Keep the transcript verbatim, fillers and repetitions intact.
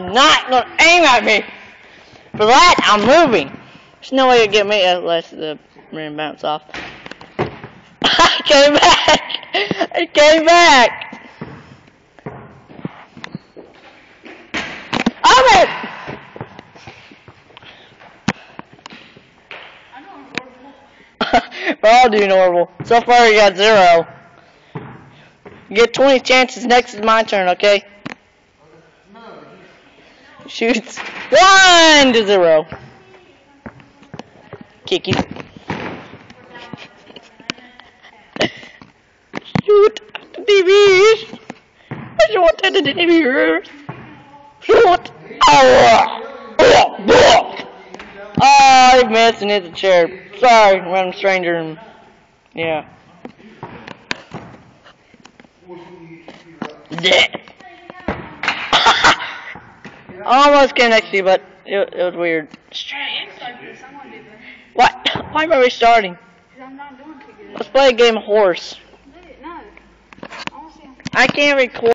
not going to aim at me. For that, I'm moving. There's no way to get me unless the rim bounce off. I came back. I came back. I'm it. We're all doing horrible. So far, you got zero. You get twenty chances. Next is my turn, okay? Shoots. One to zero. Kick it. Shoot at the T V. I shoot at the T V. Shoot. Oh, oh, I missed and hit the chair. Sorry, random stranger. And, yeah. Yeah. I almost came next to you, but it, it was weird. What? Why am I restarting? Let's play a game of horse. I can't record.